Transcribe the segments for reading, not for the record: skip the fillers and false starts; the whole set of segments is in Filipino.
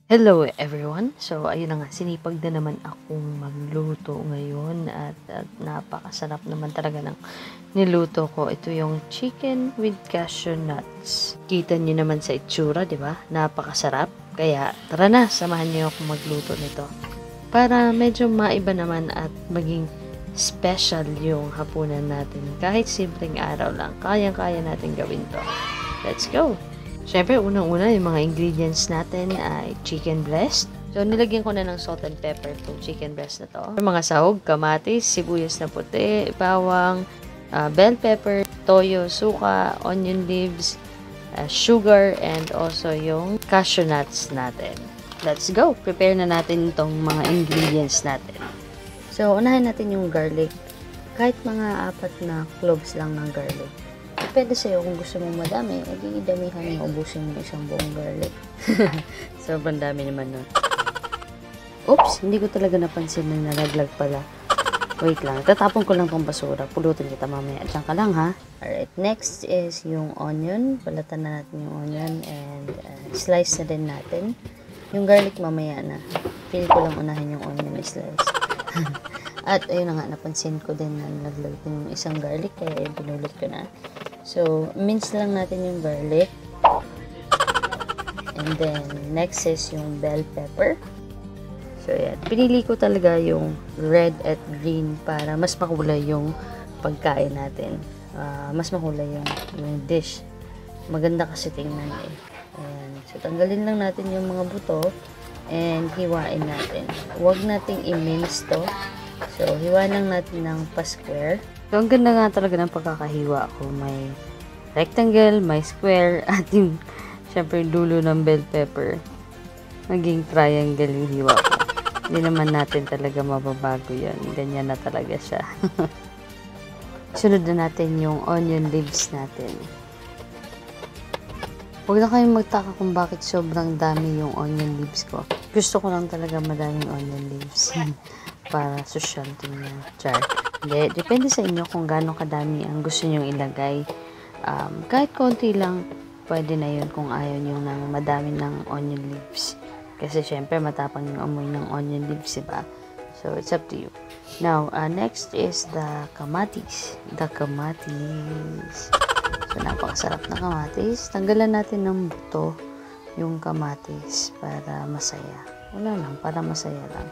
Hello everyone! So ayun na nga, sinipag na naman akong magluto ngayon at napakasarap naman talaga ng niluto ko. Ito yung chicken with cashew nuts. Kita niyo naman sa itsura, di ba? Napakasarap. Kaya tara na, samahan niyo ako magluto nito. Para medyo maiba naman at maging special yung hapunan natin. Kahit simpleng araw lang, kayang-kaya natin gawin to. Let's go! Siyempre, unang-una, yung mga ingredients natin ay chicken breast. So, nilagyan ko na ng salt and pepper itong chicken breast na to. Mga sahog, kamatis, sibuyas na puti, bawang, bell pepper, toyo, suka, onion leaves, sugar, and also yung cashew nuts natin. Let's go! Prepare na natin itong mga ingredients natin. So, unahin natin yung garlic. Kahit mga 4 na cloves lang ng garlic. Depende sa'yo kung gusto mong madami, edi damihan mo, ubusin mo isang buong garlic. Sobrang dami naman nun. Oops, hindi ko talaga napansin na nalaglag pala. Wait lang, tatapon ko lang tong basura. Pulutin kita mamaya. Diyan ka lang ha. Alright, next is yung onion. Balatan na natin yung onion and slice na din natin. Yung garlic mamaya na. Feel ko lang unahin yung onion slice. At ayun na nga, napansin ko din na nalaglag din yung isang garlic kaya pinulot ko na. So, mince lang natin yung garlic. And then, next is yung bell pepper. So, yan. Pinili ko talaga yung red at green para mas makulay yung pagkain natin. Mas makulay yung dish. Maganda kasi tingnan eh. Ayan. So, tanggalin lang natin yung mga buto and hiwain natin. Huwag nating i-mince to. So, hiwain lang natin ng pa-square. So, ang ganda nga talaga ng pagkakahiwa ko. May rectangle, may square, at yung, syempre, dulo ng bell pepper. Naging triangle yung hiwa ko. Hindi naman natin talaga mababago yan. Ganyan na talaga siya. Sunod na natin yung onion leaves natin. Huwag na kayong magtaka kung bakit sobrang dami yung onion leaves ko. Gusto ko lang talaga madaming onion leaves. Para social tingnan. Char. Hindi, depende sa inyo kung gaano kadami ang gusto nyong ilagay. Kahit konti lang, pwede na yun kung ayaw nyo ng madami ng onion leaves. Kasi syempre matapang yung amoy ng onion leaves, diba? So, it's up to you. Now, next is the kamatis. The kamatis. So, napakasarap na kamatis. Tanggalan natin ng buto yung kamatis para masaya. Wala lang, para masaya lang.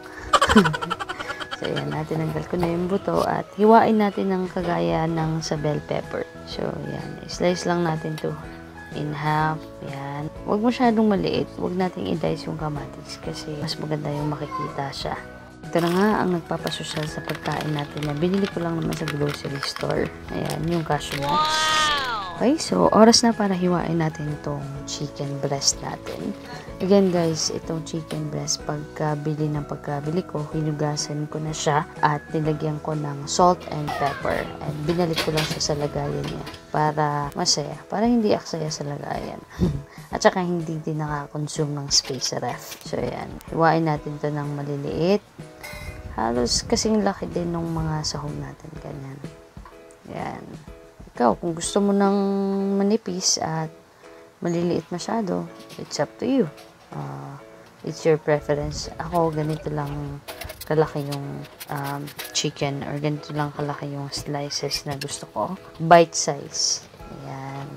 So, yan, tinanggal ko na yung buto at hiwain natin ng kagaya ng sa bell pepper. So, yan, slice lang natin to in half. Yan. Huwag masyadong maliit. Huwag nating i-dice yung kamatis kasi mas maganda yung makikita siya. Ito na nga ang nagpapasosyal sa pagkain natin na binili ko lang naman sa grocery store. Ayan, yung cashew nuts. Okay, so oras na para hiwain natin itong chicken breast natin. Again guys, itong chicken breast, pagkabili ko, hinugasan ko na siya at nilagyan ko ng salt and pepper. And binalik ko lang siya sa lagayan niya para masaya, para hindi aksaya sa lagayan. At saka hindi din nakakonsume ng space sa ref. So yan, hiwain natin to ng maliliit. Halos kasing laki din ng mga sahog natin, ganyan. Yan. Ikaw, kung gusto mo ng manipis at maliliit masyado, it's up to you. It's your preference. Ako, ganito lang kalaki yung chicken or ganito lang kalaki yung slices na gusto ko. Bite size. Ayan.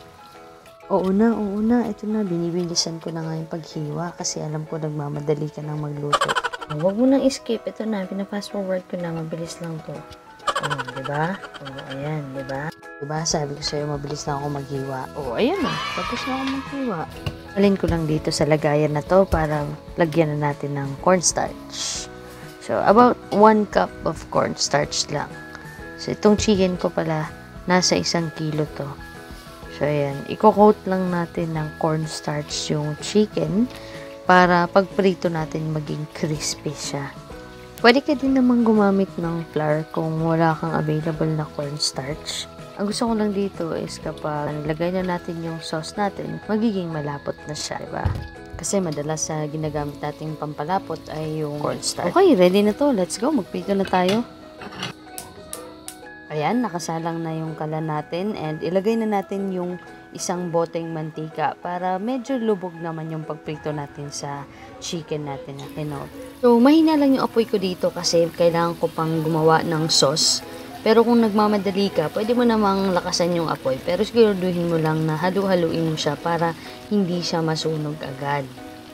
Oo na. Ito na, binibilisan ko na nga yung paghiwa kasi alam ko nagmamadali ka nang magluto. Huwag mo nang escape. Ito na, pinafast forward ko na. Mabilis lang to. Diba? Ayan, diba? Diba, sabi ko sa'yo, mabilis lang ako maghiwa. Ayan na. Tapos na ako maghiwa. Alin ko lang dito sa lagayan na to para lagyan na natin ng cornstarch. So, about 1 cup of cornstarch lang. So, itong chicken ko pala, nasa 1 kilo to. So, ayan. Iko-coat lang natin ng cornstarch yung chicken para pagprito natin maging crispy siya. Pwede ka din naman gumamit ng flour kung wala kang available na cornstarch. Ang gusto ko lang dito is kapag nilagay na natin yung sauce natin, magiging malapot na siya, diba? Kasi madalas sa ginagamit nating pampalapot ay yung cornstarch. Okay, ready na to. Let's go. Magprito na tayo. Ayan, nakasalang na yung kalan natin and ilagay na natin yung isang boteng mantika para medyo lubog naman yung pagprito natin sa chicken natin na kinote. So, mahina lang yung apoy ko dito kasi kailangan ko pang gumawa ng sauce. Pero kung nagmamadali ka, pwede mo namang lakasan yung apoy. Pero siguraduhin mo lang na halu-haluin mo siya para hindi siya masunog agad.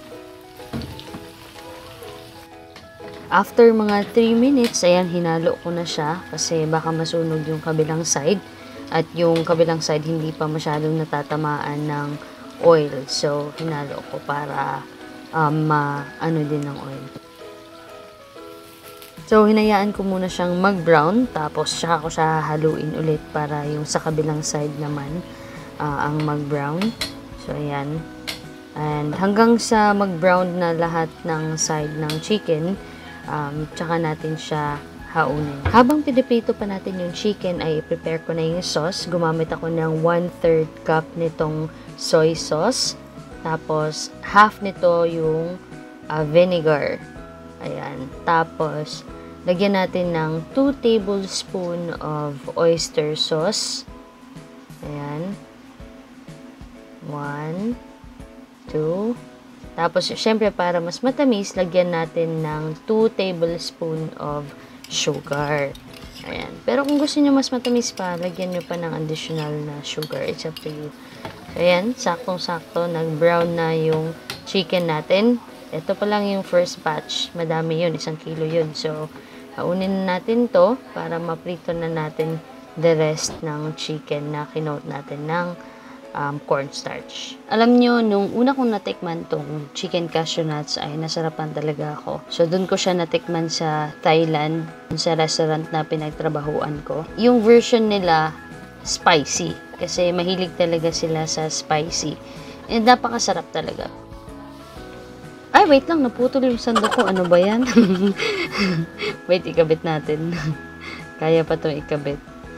After mga 3 minutes, ayan, hinalo ko na siya kasi baka masunog yung kabilang side. At yung kabilang side hindi pa masyadong natatamaan ng oil. So, hinalo ko para ano din ng oil. So, hinayaan ko muna siyang mag-brown. Tapos, saka ko siya haluin ulit para yung sa kabilang side naman ang mag-brown. So, ayan. And hanggang sa mag-brown na lahat ng side ng chicken, tsaka natin siya haunin. Habang piniprito pa natin yung chicken, ay prepare ko na yung sauce. Gumamit ako ng 1/3 cup nitong soy sauce. Tapos, half nito yung vinegar. Ayan. Tapos, lagyan natin ng 2 tablespoon of oyster sauce. Ayan. 1, 2. Tapos, syempre, para mas matamis, lagyan natin ng 2 tablespoon of sugar. Ayan. Pero kung gusto nyo mas matamis pa, lagyan nyo pa ng additional na sugar. It's up to you. So, ayan. Saktong-sakto. Nag-brown na yung chicken natin. Ito pa lang yung first batch. Madami yun. 1 kilo yun. So, haunin na natin to para maprito na natin the rest ng chicken na kinote natin ng cornstarch. Alam nyo, nung una kong natikman tong chicken cashew nuts ay nasarapan talaga ako. So, dun ko siya natikman sa Thailand, sa restaurant na pinagtrabahuan ko. Yung version nila, spicy. Kasi mahilig talaga sila sa spicy. And napakasarap talaga. Ay, wait lang. Naputol yung sandok ko. Ano ba yan? Wait, ikabit natin. Kaya pa itong ikabit.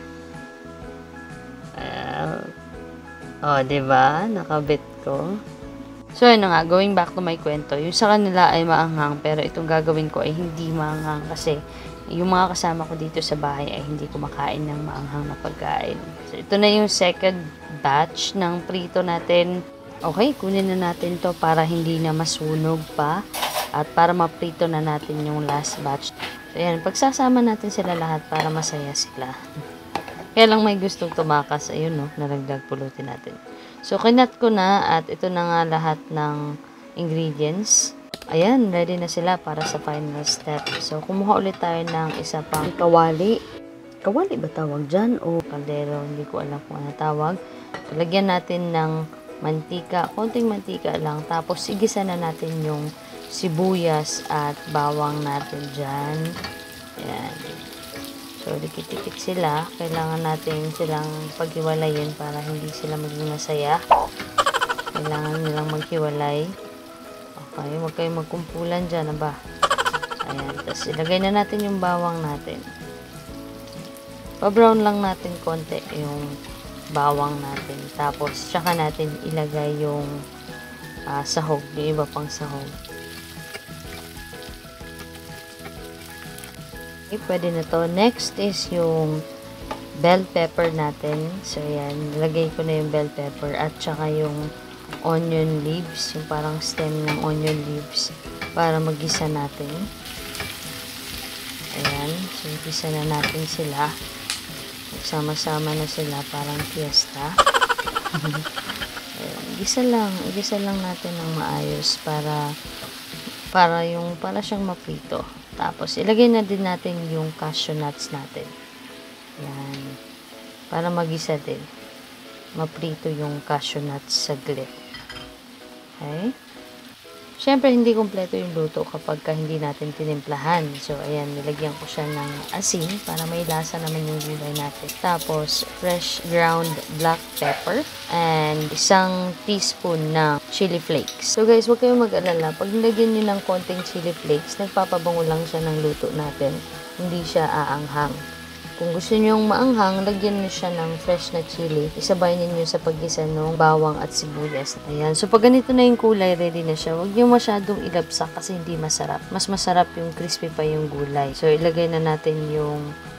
Diba? Nakabit ko. So, ano nga, going back to my kwento, yung sa kanila ay maanghang, pero itong gagawin ko ay hindi maanghang kasi yung mga kasama ko dito sa bahay ay hindi kumakain ng maanghang na pagkain. So, ito na yung second batch ng prito natin. Okay, kunin na natin to para hindi na masunog pa at para maprito na natin yung last batch. So, ayan, pagsasama natin sila lahat para masaya sila. Kaya lang may gustong tumakas. Ayun, no, naragdag pulutin natin. So, kinat ko na at ito na nga lahat ng ingredients. Ayan, ready na sila para sa final step. So, kumuha ulit tayo ng isa pang kawali. Kawali ba tawag dyan? O kaldero, hindi ko alam kung ano tawag. So, lagyan natin ng mantika, konting mantika lang. Tapos, igisa na natin yung sibuyas at bawang natin dyan. Ayan. So, dikit-dikit sila. Kailangan natin silang paghiwalayin para hindi sila maging masaya. Kailangan nilang maghiwalay. Okay, huwag kayong magkumpulan dyan, ba? Ayan. Tapos, ilagay na natin yung bawang natin. Pa-brown lang natin konti yung bawang natin. Tapos, tsaka natin ilagay yung sahog. Yung iba pang sahog. Pwede na to. Next is yung bell pepper natin. So, yan. Lagay ko na yung bell pepper at saka yung onion leaves. Yung parang stem ng onion leaves para magisa natin. Ayan. So, gisa na natin sila. Magsama-sama na sila parang fiesta. Ayan. Gisa lang natin ng maayos para siyang maprito. Tapos, ilagay na din natin yung cashew nuts natin. Yan. Para magisa din. Maprito yung cashew nuts saglit. Okay? Siyempre, hindi kompleto yung luto kapag hindi natin tinimplahan. So, ayan, nilagyan ko siya ng asin para may lasa naman yung gulay natin. Tapos, fresh ground black pepper and 1 teaspoon ng chili flakes. So, guys, huwag kayong mag-alala. Pag nilagyan nyo ng konting chili flakes, nagpapabango lang siya ng luto natin. Hindi siya aanghang. Kung gusto nyo yung maanghang, lagyan nyo siya ng fresh na chili. Isabay niyo sa paggisa ng bawang at sibuyas. Ayan. So, pag ganito na yung kulay, ready na siya. Huwag nyo masyadong ilabsak kasi hindi masarap. Mas masarap yung crispy pa yung gulay. So, ilagay na natin yung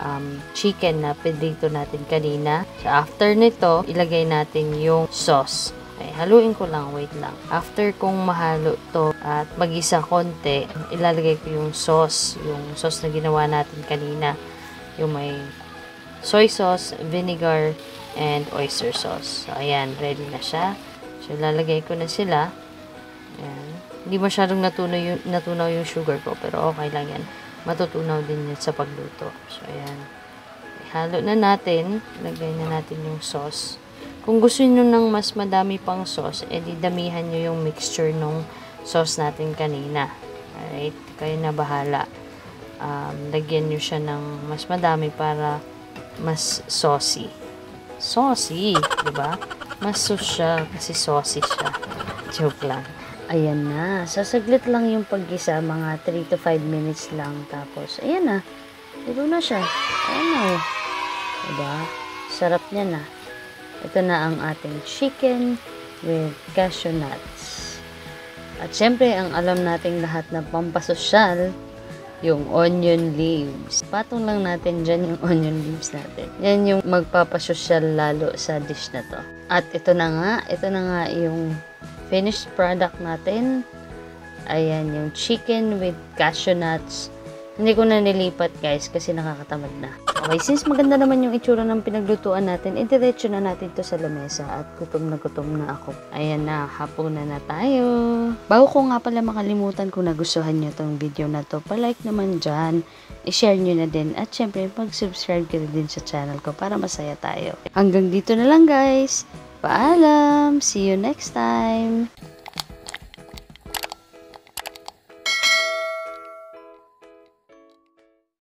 chicken na pinrito natin kanina. So, after nito, ilagay natin yung sauce. Okay, haluin ko lang, wait lang. After kong mahalo to at magisa konti, ilalagay ko yung sauce na ginawa natin kanina. Yung may soy sauce, vinegar, and oyster sauce. So, ayan, ready na siya. So, ilalagay ko na sila. Ayan. Hindi masyadong natunaw yung sugar ko, pero okay lang yan. Matutunaw din yan sa pagluto. So, ayan. Halo na natin. Lagay na natin yung sauce. Kung gusto nyo ng mas madami pang sauce, edi damihan nyo yung mixture ng sauce natin kanina. Alright? Kayo na bahala. Lagyan nyo siya ng mas madami para mas saucy. Saucy, diba? Mas sauce siya kasi saucy siya. Joke lang. Ayan na. Sasaglit lang yung paggisa. Mga 3 to 5 minutes lang. Tapos, ayan na. Ito na siya. Ayan na. Diba? Sarap niya na. Ito na ang ating chicken with cashew nuts. At syempre, ang alam nating lahat na pampasosyal, yung onion leaves. Patong lang natin dyan yung onion leaves natin. Yan yung magpapasosyal lalo sa dish na to. At ito na nga yung finished product natin. Ayan, yung chicken with cashew nuts. Hindi ko na nilipat guys kasi nakakatamad na. Okay, since maganda naman yung itsura ng pinaglutuan natin, diretso na natin to sa lamesa at gutom na ako. Ayan na, hapunan na tayo. Bago ko nga pala makalimutan kung nagustuhan nyo tong video na to, palike naman dyan, i-share nyo na din at syempre mag-subscribe ka din sa channel ko para masaya tayo. Hanggang dito na lang guys. Paalam! See you next time!